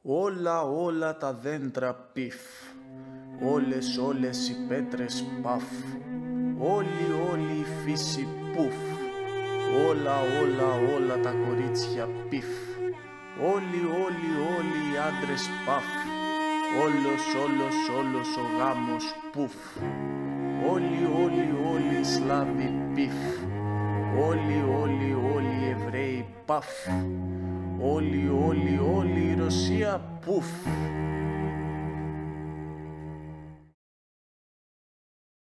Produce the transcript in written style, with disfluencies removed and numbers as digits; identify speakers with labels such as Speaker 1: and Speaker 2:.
Speaker 1: Όλα τα δέντρα πιφ, όλες οι πέτρες παφ, όλη η φύση πουφ, όλα τα κορίτσια πιφ, όλοι οι άντρες παφ, όλος ο γάμος πουφ, όλοι οι Σλάβοι πιφ, όλοι οι Εβραίοι παφ, όλη η Ρωσία πουφ.